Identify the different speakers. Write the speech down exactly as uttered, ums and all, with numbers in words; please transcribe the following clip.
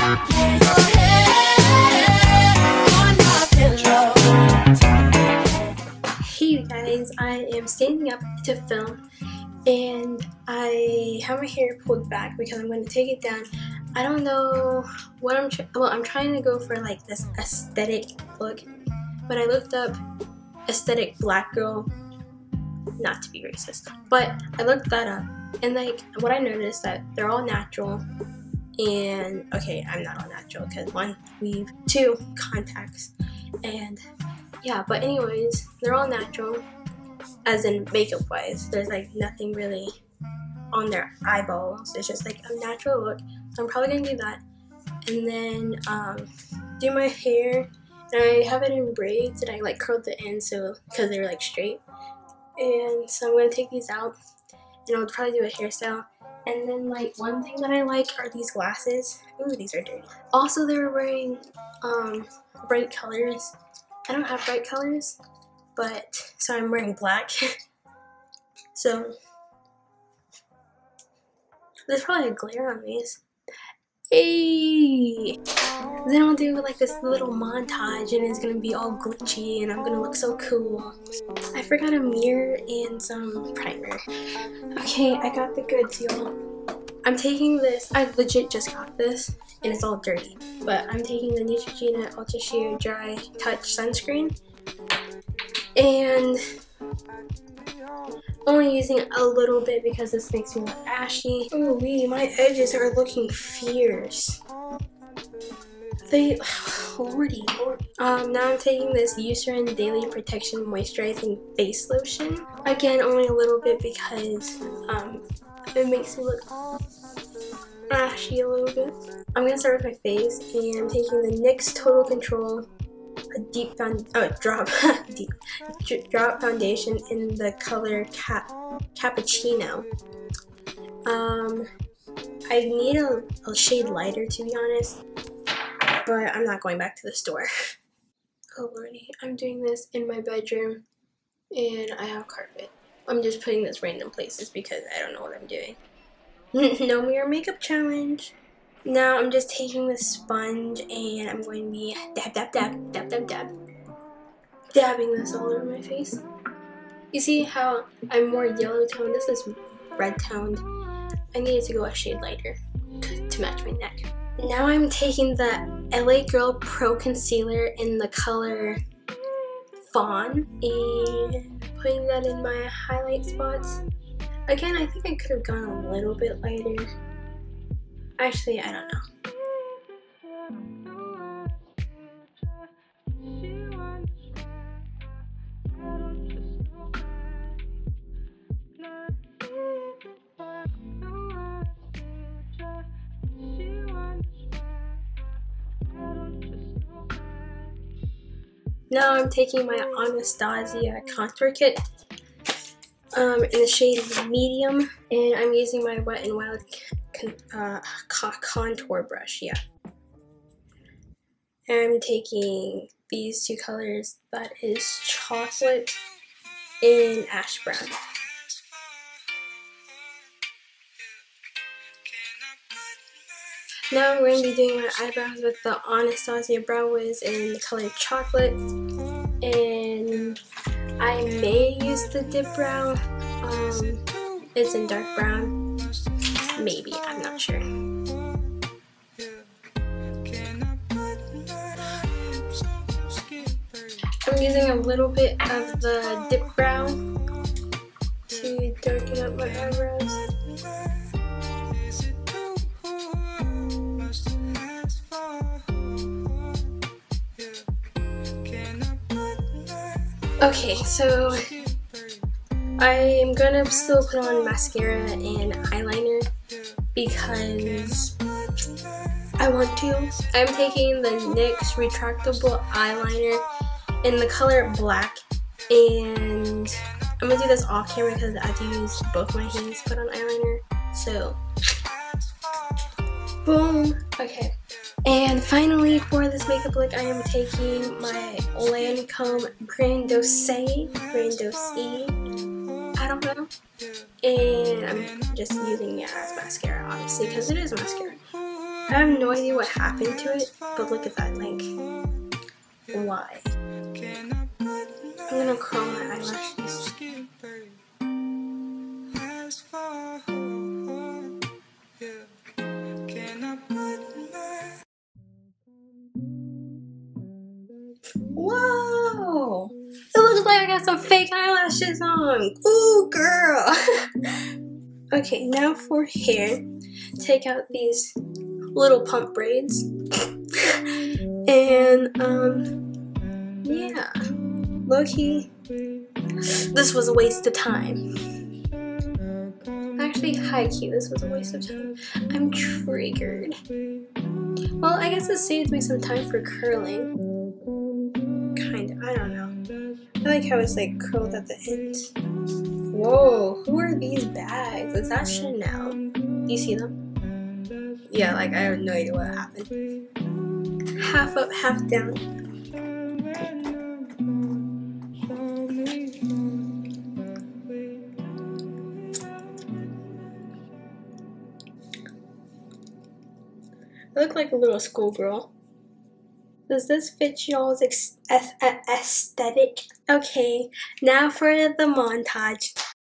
Speaker 1: Hey guys, I am standing up to film and I have my hair pulled back because I'm going to take it down. I don't know what I'm trying, well I'm trying to go for like this aesthetic look, but I looked up aesthetic black girl, not to be racist, but I looked that up and like what I noticed that they're all natural. And okay, I'm not all natural because one, weave, two, contacts, and yeah, but anyways, they're all natural, as in makeup wise. There's like nothing really on their eyeballs. It's just like a natural look. So I'm probably gonna do that, and then um, do my hair. And I have it in braids, and I like curled the ends so because they're like straight. And so I'm gonna take these out, and I'll probably do a hairstyle. And then like one thing that I like are these glasses. Ooh, these are dirty. Also, they were wearing um, bright colors. I don't have bright colors, but so I'm wearing black. So there's probably a glare on these. Hey! Then I'll do like this little montage and it's gonna be all glitchy and I'm gonna look so cool. I forgot a mirror and some primer. Okay, I got the goods, y'all. I'm taking this, I legit just got this and it's all dirty, but I'm taking the Neutrogena Ultra Sheer Dry Touch Sunscreen and only using a little bit because this makes me look ashy. Ooh wee, my edges are looking fierce. They, lordy, lordy. Um, now I'm taking this Eucerin Daily Protection Moisturizing Face Lotion. Again, only a little bit because um, it makes me look ashy a little bit. I'm gonna start with my face, and I'm taking the N Y X Total Control a deep found oh drop deep drop foundation in the color Cap Cappuccino. Um, I need a, a shade lighter to be honest, but I'm not going back to the store. Oh lordy, I'm doing this in my bedroom, and I have carpet. I'm just putting this random places because I don't know what I'm doing. No mirror makeup challenge. Now I'm just taking the sponge and I'm going to be dab dab dab dab dab dab dabbing this all over my face. You see how I'm more yellow toned? This is red toned. I needed to go a shade lighter to match my neck. Now I'm taking the L A Girl Pro Concealer in the color Fawn and putting that in my highlight spots. Again, I think I could have gone a little bit lighter. Actually, I don't know. Now I'm taking my Anastasia contour kit um, in the shade medium, and I'm using my Wet n Wild con uh, contour brush. Yeah, and I'm taking these two colors. That is chocolate and ash brown. Now I'm going to be doing my eyebrows with the Anastasia Brow Wiz in the color chocolate, and I may use the dip brow. Um, it's in dark brown. Maybe, I'm not sure. I'm using a little bit of the dip brow to darken up my eyebrows. Okay, so I am gonna still put on mascara and eyeliner because I want to. I'm taking the N Y X retractable eyeliner in the color black, and I'm gonna do this off camera because I have to use both my hands to put on eyeliner. So, boom. Okay. And finally, for this makeup look, I am taking my Lancome Grand Dose, Grand Dose, I don't know, and I'm just using it as mascara, obviously, because it is mascara. I have no idea what happened to it, but look at that, like, why? I'm gonna curl my eyelashes. Whoa! It looks like I got some fake eyelashes on. Ooh, girl! Okay, now for hair. Take out these little pump braids. And, um, yeah. Low-key, this was a waste of time. Actually, high-key, this was a waste of time. I'm triggered. Well, I guess it saves me some time for curling. Kinda, I don't know. I like how it's like curled at the ends. Whoa, who are these bags? Is that Chanel? Do you see them? Yeah, like I have no idea what happened. Half up, half down. I look like a little schoolgirl. Does this fit y'all's aesthetic? Okay, now for the montage.